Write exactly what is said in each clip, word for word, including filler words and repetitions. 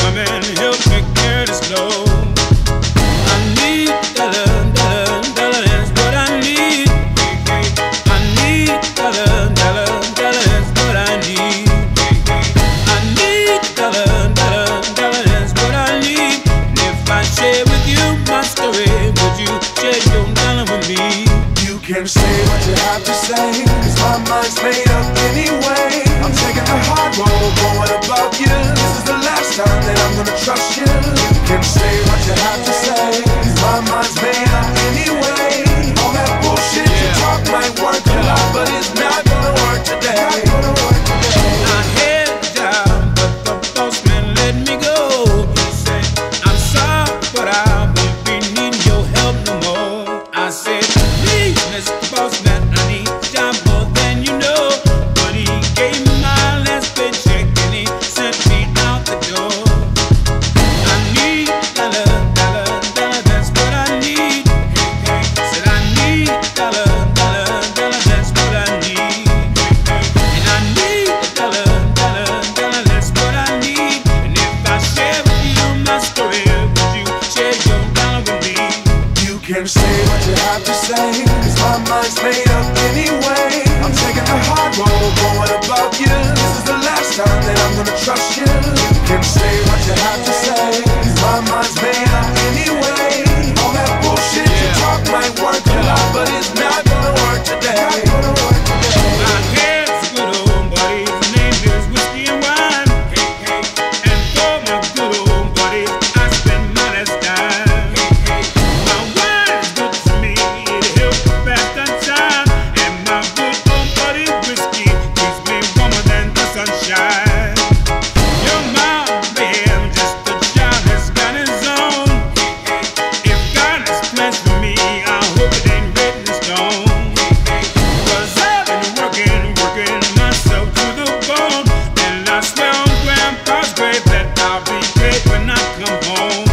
come and help me carry this load. I need dollar, dollar, dollar, that's what I need. I need dollar, dollar, dollar, that's what I need. I need dollar, dollar, dollar, that's what I need. And if I share with you my story, would you share your dollar with me? You can say what you have to say, 'cause my mind's made up anyway. I'm taking the hard road, going above you. This is the last time that I'm gonna trust you. You can say what you have to say, 'cause my mind's made up anyway. All that bullshit you talk might work a lot, but it's not gonna work today. I had a job, but the boss man let me go. He said, I'm sorry, but I won't be needing your help no more. I said, please, Mister Boss Man, I need a job more than you know. But he gave me my last paycheck and he sent me out the door. I need dollar, dollar, dollar, that's what I need. Said I need dollar, dollar, dollar, that's what I need. And I need dollar, dollar, dollar, that's what I need. And if I share with you my story, would you share your dollar with me? You can say what you have to say, 'cause my mind's made up anyway. I'm taking the hard road, going above you. This is the last time that I'm gonna trust you. You can say what you have to say, 'cause my mind's made up anyway. All that bullshit you talk might work a lot, but it's not gonna work today. My head's a good old buddy, his name is Whiskey and Wine. And for my good old buddy, I spend my last dime. My wine is good to me, it helps me pass the time. And my good old buddy Whiskey keeps me warmer than the sunshine. You're my man, just a child that's got his own. If God has plans for me, I hope it ain't written in stone. 'Cause I've been working, working myself to the bone. And I swear on Grandpa's grave that I'll be paid when I come home.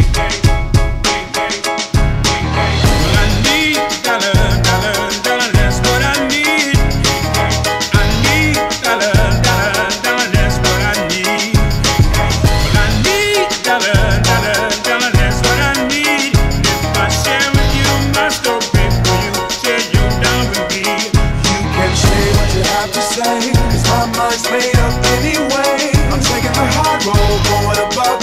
Well, I need dollar, dollar, dollar, that's what I need. I need dollar, dollar, dollar, that's what I need. Well, I need dollar, dollar, dollar, that's what I need. And if I share with you my story, will you share your dollar with me? You can say what you have to say, 'cause my mind's made up anyway. I'm taking the hard road, going above